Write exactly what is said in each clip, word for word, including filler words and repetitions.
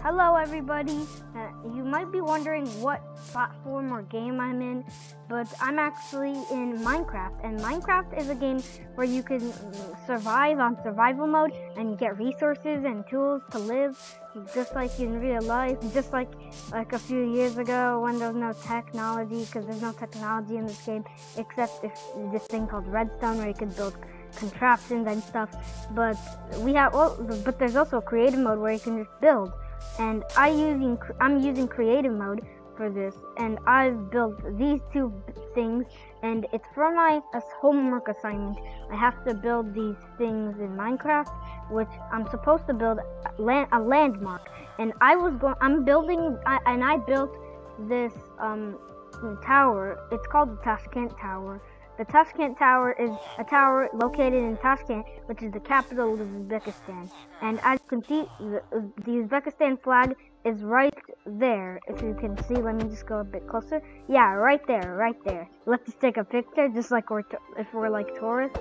Hello everybody, uh, you might be wondering what platform or game I'm in, but I'm actually in Minecraft, and Minecraft is a game where you can survive on survival mode and get resources and tools to live, just like in real life, just like like a few years ago when there was no technology, because there's no technology in this game except if this thing called redstone where you can build contraptions and stuff, but we have all, but there's also a creative mode where you can just build. And I using I'm using creative mode for this, and I've built these two things, and it's for my uh, homework assignment. I have to build these things in Minecraft, which I'm supposed to build a, land, a landmark. And I was going, I'm building, I, and I built this um tower. It's called the Tashkent Tower. The Tashkent Tower is a tower located in Tashkent, which is the capital of Uzbekistan. And as you can see, the, the Uzbekistan flag is right there. If you can see, let me just go a bit closer. Yeah, right there, right there. Let's just take a picture, just like we're if we're like tourists.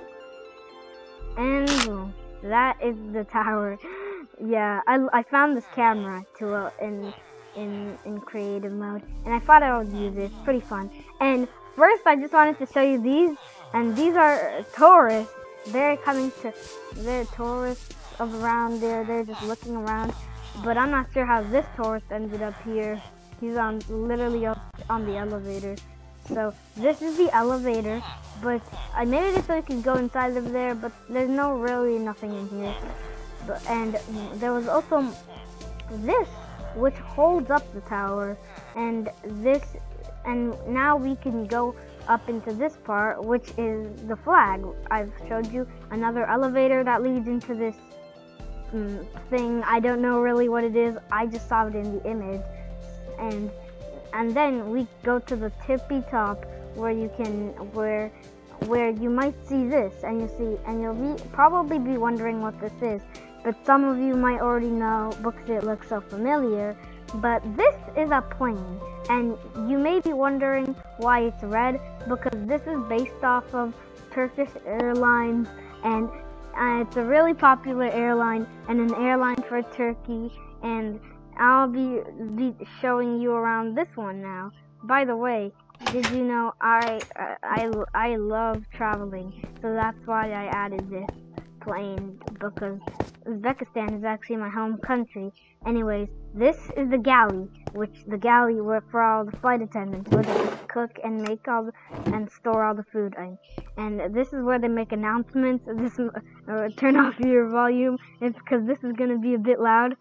And boom, that is the tower. Yeah, I, I found this camera to uh, in in in creative mode, and I thought I would use it. It's pretty fun. And first, I just wanted to show you these, and these are tourists. They're coming to, they're tourists of around there. They're just looking around, but I'm not sure how this tourist ended up here. He's on literally up on the elevator. So this is the elevator, but I made it so you could go inside of there, but there's no really nothing in here. But, and there was also this, which holds up the tower, and this. And now we can go up into this part, which is the flag. I've showed you another elevator that leads into this um, thing. I don't know really what it is. I just saw it in the image. And and then we go to the tippy top where you can where where you might see this, and you see and you'll be probably be wondering what this is. But some of you might already know because it looks so familiar. But this is a plane, and you may be wondering why it's red, because this is based off of Turkish Airlines, and uh, it's a really popular airline, and an airline for Turkey, and I'll be, be showing you around this one now. By the way, did you know I, uh, I, I love traveling, so that's why I added this plane, because Uzbekistan is actually my home country. Anyways, this is the galley, which the galley were for all the flight attendants, where they cook and make all the, and store all the food in. And this is where they make announcements. This uh, turn off your volume, it's because this is gonna be a bit loud.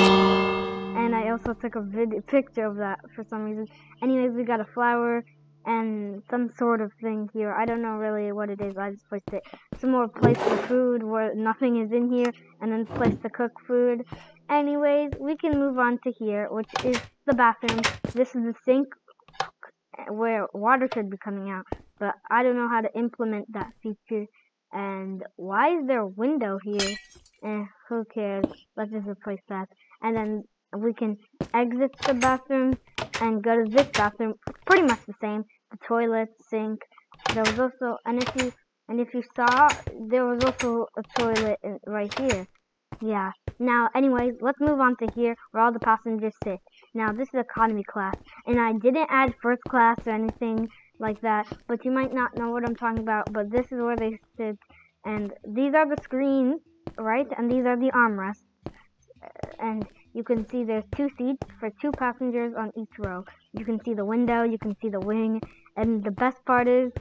And I also took a vid picture of that for some reason. Anyways, we got a flower and some sort of thing here. I don't know really what it is. I just placed it. Some more place for food where nothing is in here, and then place to cook food. Anyways, we can move on to here, which is the bathroom. This is the sink where water should be coming out, but I don't know how to implement that feature. And why is there a window here? Eh, who cares? Let's just replace that. And then we can exit the bathroom and go to this bathroom. Pretty much the same. The toilet, sink. There was also, and if you and if you saw, there was also a toilet in, right here. Yeah. Now, anyways, let's move on to here where all the passengers sit. Now, this is economy class, and I didn't add first class or anything like that, but you might not know what I'm talking about. But this is where they sit, and these are the screens, right? And these are the armrests, and you can see there's two seats for two passengers on each row. You can see the window, you can see the wing, and the best part is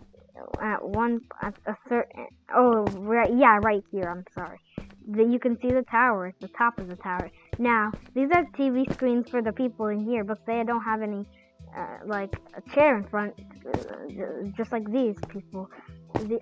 at one at a certain oh right yeah right here. I'm sorry. The, you can see the tower. It's the top of the tower. Now these are T V screens for the people in here, but they don't have any uh, like a chair in front, uh, just like these people. The,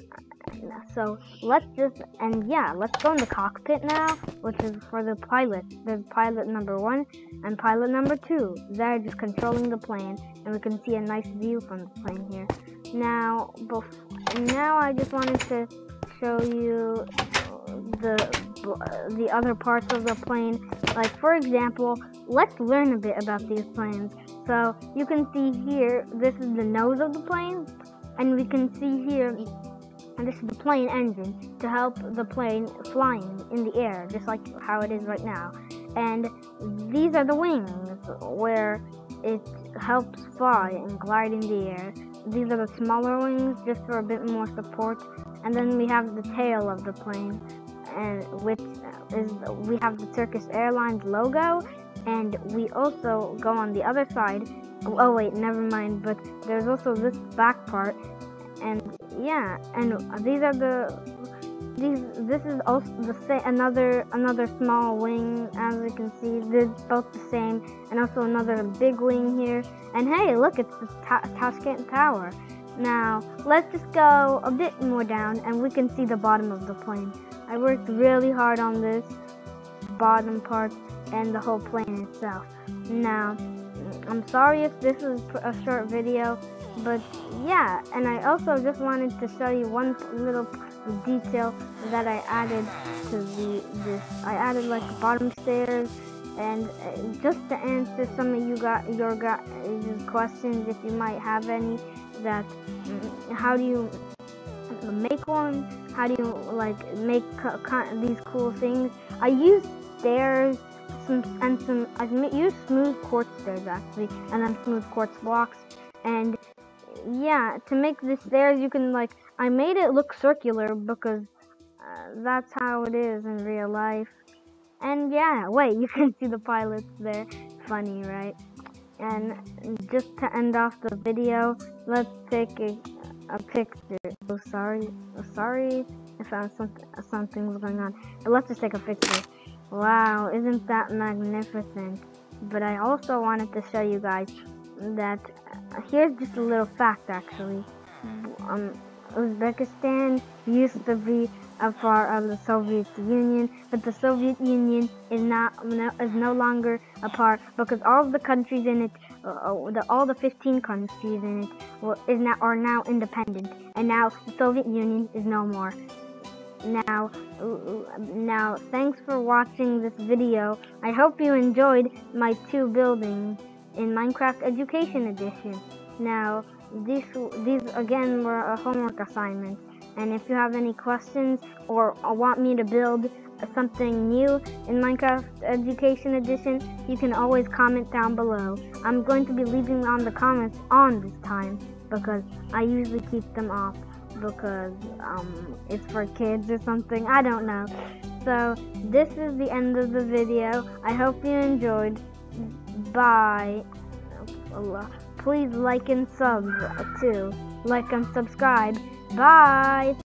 so let's just and yeah, let's go in the cockpit now, which is for the pilot. There's pilot number one and pilot number two. They're just controlling the plane, and we can see a nice view from the plane here. Now, bef now I just wanted to show you the the other parts of the plane. Like for example, let's learn a bit about these planes. So you can see here, this is the nose of the plane, and we can see here. And this is the plane engine to help the plane flying in the air, just like how it is right now. and these are the wings where it helps fly and glide in the air. These are the smaller wings just for a bit more support, and then we have the tail of the plane, and which is we have the Turkish Airlines logo, and we also go on the other side. Oh wait, never mind, but there's also this back part, and yeah, and these are the these this is also the same another another small wing. As you can see, they're both the same, and also another big wing here. And hey, look, it's the Ta Tashkent Tower. Now let's just go a bit more down and we can see the bottom of the plane. I worked really hard on this bottom part and the whole plane itself. Now I'm sorry if this is a short video, but yeah, and I also just wanted to show you one little detail that I added to the this. I added like bottom stairs, and just to answer some of you got your got questions, if you might have any, that how do you make one? How do you like make these cool things? I use stairs. Some, and some I use smooth quartz stairs actually, and then smooth quartz blocks. And yeah, to make the stairs, you can like I made it look circular because uh, that's how it is in real life. And yeah, wait, you can see the pilots there. Funny, right? And just to end off the video, let's take a, a picture. Oh, sorry, oh, sorry if I something something was going on. But let's just take a picture. Wow, isn't that magnificent? But I also wanted to show you guys that uh, here's just a little fact actually. Um, Uzbekistan used to be a part of the Soviet Union, but the Soviet Union is not no, is no longer a part because all of the countries in it, uh, the, all the fifteen countries in it, well, is now are now independent, and now the Soviet Union is no more. Now, now, thanks for watching this video. I hope you enjoyed my two buildings in Minecraft Education Edition. Now, these, these again were a homework assignments. And if you have any questions or want me to build something new in Minecraft Education Edition, you can always comment down below. I'm going to be leaving on the comments on this time because I usually keep them off, because um, it's for kids or something, I don't know. So this is the end of the video. I hope you enjoyed. Bye. Please like and sub too. Like and subscribe. Bye.